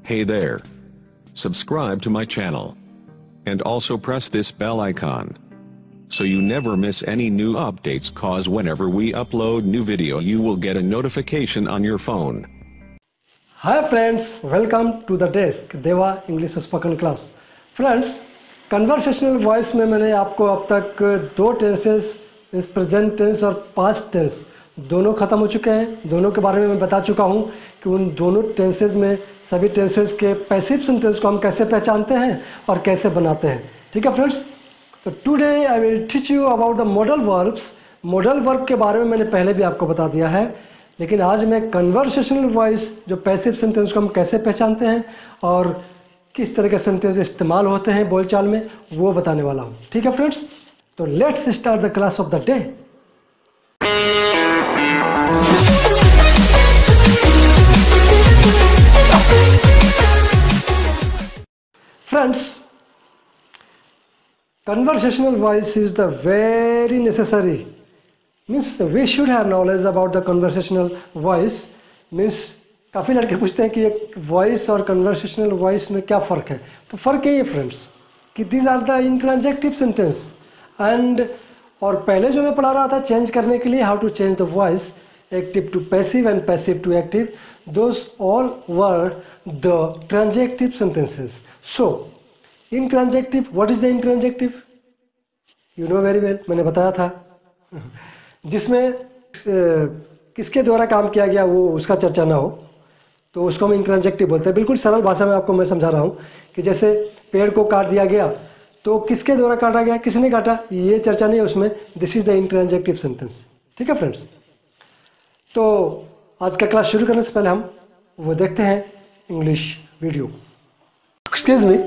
Hey there. Subscribe to my channel. And also press this bell icon, so you never miss any new updates, cause whenever we upload new video you will get a notification on your phone. Hi friends, welcome to the desk Deva English spoken class. Friends, conversational voice में मैंने आपको अब तक दो tenses, इस present tense और past tense दोनों ख़त्म हो चुके हैं। दोनों के बारे में मैं बता चुका हूं कि उन दोनों टेंसेस में सभी टेंसेस के पैसिव सेंटेंस को हम कैसे पहचानते हैं और कैसे बनाते हैं। ठीक है फ्रेंड्स, तो today I will teach you about the modal verbs. Modal verb के बारे में मैंने पहले भी आपको बता दिया है, लेकिन आज मैं कन्वर्सेशनल वॉइस जो पैसिव सेंटेंस को हम कैसे पहचानते हैं और किस तरह के सेंटेंस इस्तेमाल होते हैं बोलचाल में, वो बताने वाला हूँ। ठीक है फ्रेंड्स, तो let's start the class of the day. Friends, conversational voice is the very necessary, means we should have knowledge about the conversational voice। means काफ़ी लड़के पूछते हैं कि एक वॉइस और कन्वर्सेशनल वॉइस में क्या फ़र्क है। तो फ़र्क यही है फ्रेंड्स कि these are the intransitive sentence and, और पहले जो मैं पढ़ा रहा था चेंज करने के लिए, how to change the voice active to passive and passive to active, those all were the transitive sentences. So intransitive, what is the intransitive? You know very well, मैंने बताया था जिसमें किसके द्वारा काम किया गया वो उसका चर्चा ना हो तो उसको हम इंट्रांजेक्टिव बोलते हैं। बिल्कुल सरल भाषा में आपको मैं समझा रहा हूँ कि जैसे पेड़ को काट दिया गया तो किसके द्वारा काटा गया, किसने काटा, ये चर्चा नहीं है उसमें। This is the intransitive sentence. ठीक है फ्रेंड्स, तो आज का क्लास शुरू करने से पहले हम वो देखते हैं English video. Excuse me,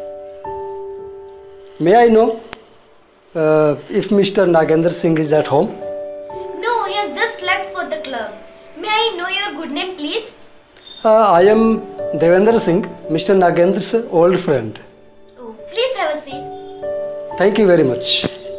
may I know if Mr. Nagendra Singh is at home? No, he has just left for the club. May I know your good name, please? I am Devendra Singh, Mr. Nagendra's old friend. Oh, please have a seat. Thank you very much.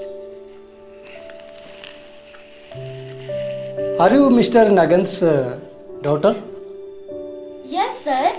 Are you Mr. Nagendra's daughter? Yes, sir.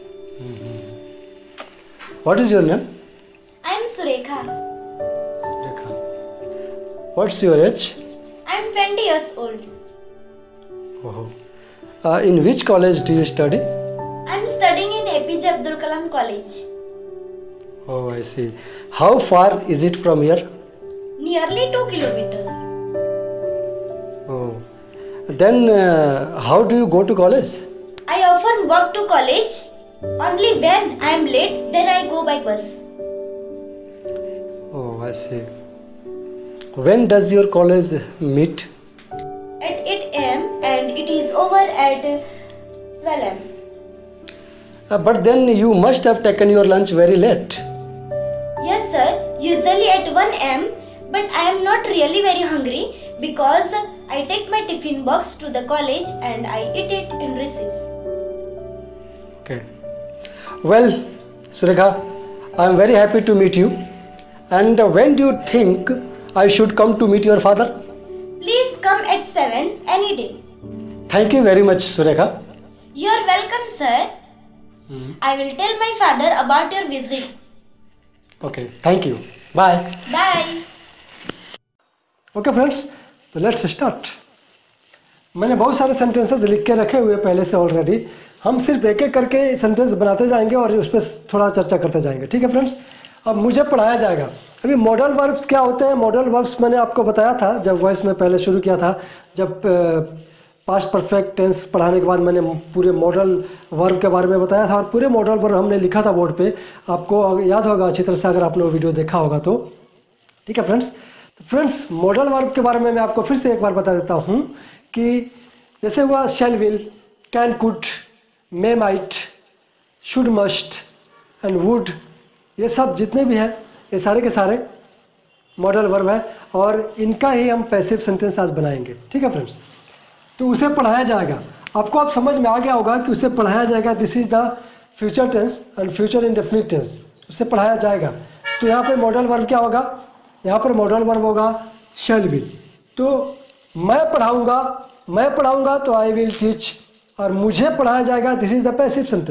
What is your name? I am Surekha. Rekha. What's your age? I am 20 years old. Oh. In which college do you study? I am studying in APJ Abdul Kalam College. Oh, I see. How far is it from here? Nearly 2 kilometers. Oh. Then how do you go to college? I often walk to college. Only when I am late, then I go by bus. Oh, I see. When does your college meet? At 8 am and it is over at 12 am. But then you must have taken your lunch very late. Yes, sir. Usually at 1 am, but I am not really very hungry because I take my tiffin box to the college and I eat it in recess. Okay. Well, Surekha, I am very happy to meet you. And when do you think I should come to meet your father? Please come at 7 any day. Thank you very much, Surekha. You are welcome, sir. I will tell my father about your visit. Okay, thank you. Bye. Bye. Okay friends, तो let's start. मैंने बहुत सारे sentences लिख के रखे हुए पहले से ऑलरेडी। हम सिर्फ एक एक करके सेंटेंस बनाते जाएंगे और उस पर थोड़ा चर्चा करते जाएंगे। ठीक है फ्रेंड्स, अब मुझे पढ़ाया जाएगा। अभी मॉडल वर्ब्स क्या होते हैं? मॉडल वर्ब्स मैंने आपको बताया था जब वॉइस में पहले शुरू किया था, जब पास्ट परफेक्ट टेंस पढ़ाने के बाद मैंने पूरे मॉडल वर्ब के बारे में बताया था और पूरे मॉडल वर्ब हमने लिखा था बोर्ड पे। आपको याद होगा अच्छी तरह से अगर आपने वो वीडियो देखा होगा तो। ठीक है फ्रेंड्स, तो फ्रेंड्स मॉडल वर्ब के बारे में मैं आपको फिर से एक बार बता देता हूँ कि जैसे हुआ shall will, can could, may might, should must and would, ये सब जितने भी हैं ये सारे के सारे मॉडल वर्ब है और इनका ही हम पैसिव सेंटेंस आज बनाएंगे। ठीक है फ्रेंड्स, तो उसे पढ़ाया जाएगा। आपको आप समझ में आ गया होगा कि उसे पढ़ाया जाएगा। This is the future tense and future indefinite tense, उसे पढ़ाया जाएगा। तो यहाँ पे मॉडल वर्ब क्या होगा? यहाँ पर मॉडल वर्ब होगा शैल विल। तो मैं पढ़ाऊंगा तो आई विल टीच, और मुझे पढ़ाया जाएगा, this is the passive sentence.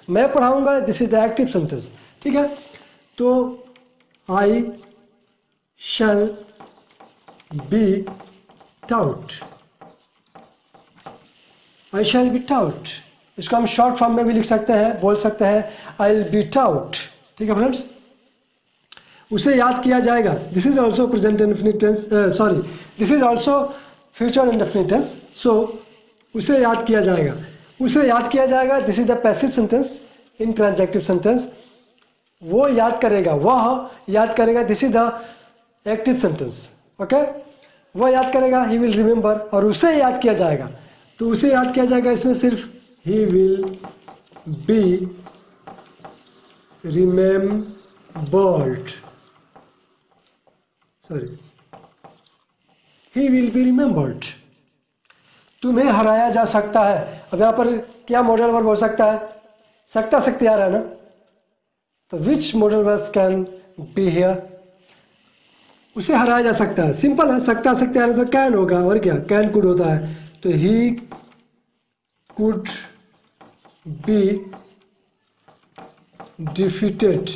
मैं पढ़ाऊंगा, this is the active sentence. ठीक है, तो I shall be taught, I shall be taught, इसको हम शॉर्ट फॉर्म में भी लिख सकते हैं, बोल सकते हैं आई विल बी टाउट। ठीक है फ्रेंड्स, उसे याद किया जाएगा, this is also present indefinite tense, sorry this is also future indefinite tense. So उसे याद किया जाएगा, उसे याद किया जाएगा, this is the passive sentence in transitive sentence. वो याद करेगा, वह याद करेगा, this is the active sentence. Okay, वह याद करेगा, ही विल रिमेंबर, और उसे याद किया जाएगा, तो उसे याद किया जाएगा इसमें सिर्फ he will be remembered, sorry he will be remembered. तुम्हें हराया जा सकता है, अब यहाँ पर क्या मॉडल वर्ब हो सकता है, सकता सकते आ रहा है ना, तो which modal verb can be here, उसे हराया जा सकता है, सिंपल है, सकता सकते आ रहा है तो कैन होगा, और क्या कैन कुड होता है, तो he could be defeated,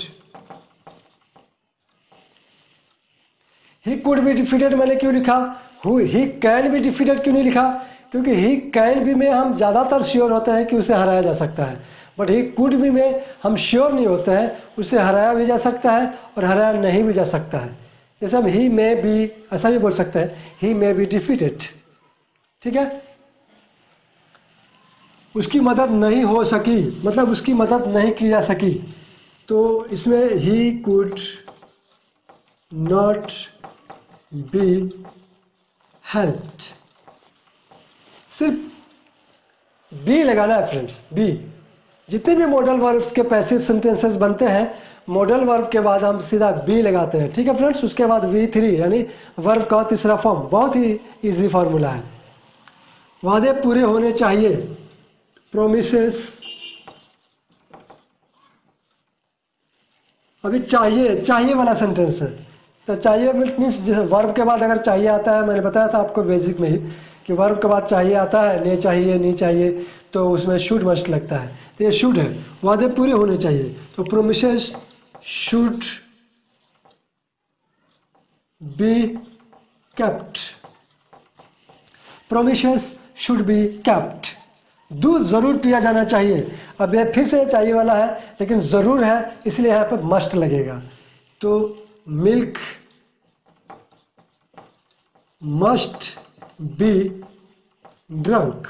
he could be defeated मैंने क्यों लिखा, ही कैन बी डिफीटेड क्यों नहीं लिखा, क्योंकि ही कैन बी में हम ज़्यादातर श्योर होते हैं कि उसे हराया जा सकता है, बट ही कुड बी में हम श्योर नहीं होते हैं, उसे हराया भी जा सकता है और हराया नहीं भी जा सकता है। जैसे हम ही मे बी ऐसा भी बोल सकते हैं, ही मे बी डिफीटेड। ठीक है, उसकी मदद नहीं हो सकी, मतलब उसकी मदद नहीं की जा सकी, तो इसमें he could not be helped, सिर्फ बी लगाना है फ्रेंड्स, बी। जितने भी मॉडल वर्ब्स के पैसिव सेंटेंसेस बनते हैं, मॉडल वर्ब के बाद हम सीधा बी लगाते हैं। ठीक है फ्रेंड्स, उसके बाद V3 यानी वर्ब का तीसरा फॉर्म, बहुत ही इजी फार्मूला है। वादे पूरे होने चाहिए, प्रोमिसेस, अभी चाहिए, चाहिए वाला सेंटेंस है, तो चाहिए मीन्स वर्ब के बाद अगर चाहिए आता है, मैंने बताया था आपको बेसिक में ही कि वर्ब के बाद चाहिए आता है, ने चाहिए, नहीं चाहिए, तो उसमें शुड मस्ट लगता है, तो ये शुड है, वादे पूरे होने चाहिए, तो promises should be kept, promises should be kept. दूध जरूर पिया जाना चाहिए, अब ये फिर से चाहिए वाला है, लेकिन जरूर है इसलिए यहाँ पे मस्ट लगेगा, तो मिल्क मस्ट बी ड्रंक।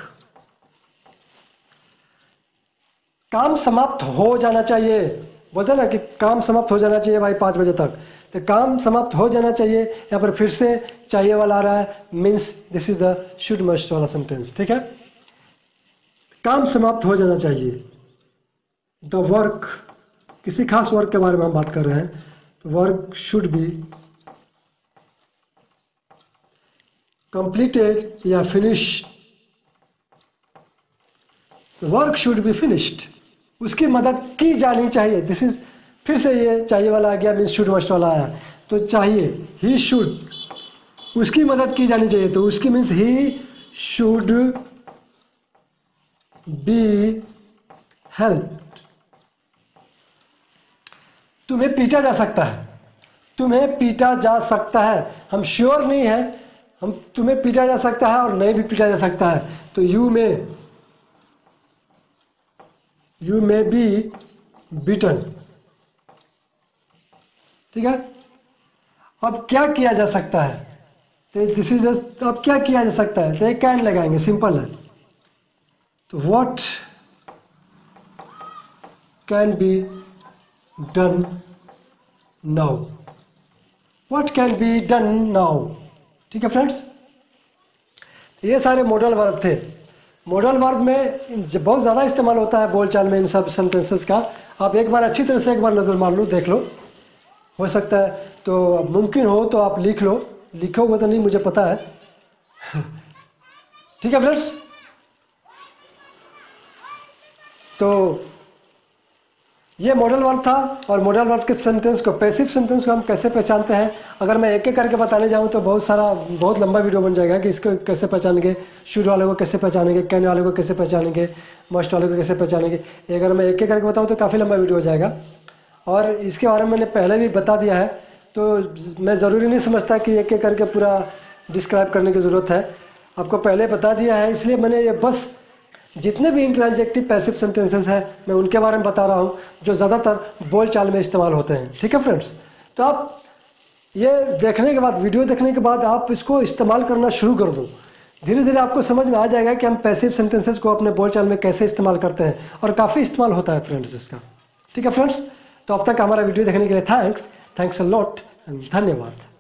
काम समाप्त हो जाना चाहिए, बोलते ना कि काम समाप्त हो जाना चाहिए भाई 5 बजे तक, तो काम समाप्त हो जाना चाहिए, यहाँ पर फिर से चाहिए वाला आ रहा है, means this is the should must वाला सेंटेंस। ठीक है, काम समाप्त हो जाना चाहिए, द वर्क, किसी खास वर्क के बारे में हम बात कर रहे हैं, तो वर्क शुड बी कंप्लीटेड या finished, work should be finished, उसकी मदद की जानी चाहिए, दिस इज फिर से ये चाहिए वाला आ गया, मीन्स शुड मस्ट वाला आया, तो चाहिए ही शुड, उसकी मदद की जानी चाहिए, तो उसकी means he should be helped. तुम्हें पीटा जा सकता है, तुम्हें पीटा जा सकता है, हम श्योर नहीं है, हम तुम्हें पीटा जा सकता है और नहीं भी पीटा जा सकता है, तो यू मे बी बीटन। ठीक है, अब क्या किया जा सकता है, तो दिस इज, अब क्या किया जा सकता है, तो एक कैन लगाएंगे, सिंपल है, तो what can be done now, what can be done now. ठीक है फ्रेंड्स, ये सारे मॉडल वर्ब थे। मॉडल वर्ब में बहुत ज़्यादा इस्तेमाल होता है बोलचाल में इन सब सेंटेंसेस का, आप एक बार अच्छी तरह से एक बार नज़र मार लो, देख लो, हो सकता है तो मुमकिन हो तो आप लिख लो, लिखोगे तो नहीं मुझे पता है। ठीक है फ्रेंड्स, तो ये मॉडल वर्ब था और मॉडल वर्ब के सेंटेंस को, पैसिव सेंटेंस को हम कैसे पहचानते हैं, अगर मैं एक एक करके बताने जाऊँ तो बहुत लंबा वीडियो बन जाएगा कि इसको कैसे पहचानेंगे, शुड वाले को कैसे पहचानेंगे, कैन वाले को कैसे पहचानेंगे, मस्ट वाले को कैसे पहचानेंगे। अगर मैं एक एक करके बताऊँ तो काफ़ी लंबा वीडियो हो जाएगा और इसके बारे में मैंने पहले भी बता दिया है, तो मैं ज़रूरी नहीं समझता कि एक एक करके पूरा डिस्क्राइब करने की ज़रूरत है, आपको पहले बता दिया है। इसलिए मैंने ये बस जितने भी इंट्रांजेक्टिव पैसिव सेंटेंसेस हैं मैं उनके बारे में बता रहा हूँ जो ज़्यादातर बोलचाल में इस्तेमाल होते हैं। ठीक है फ्रेंड्स, तो आप ये देखने के बाद, वीडियो देखने के बाद आप इसको इस्तेमाल करना शुरू कर दो। धीरे धीरे आपको समझ में आ जाएगा कि हम पैसिव सेंटेंसेस को अपने बोलचाल में कैसे इस्तेमाल करते हैं और काफ़ी इस्तेमाल होता है फ्रेंड्स इसका। ठीक है फ्रेंड्स, तो अब तक हमारा वीडियो देखने के लिए थैंक्स अ लॉट एंड धन्यवाद।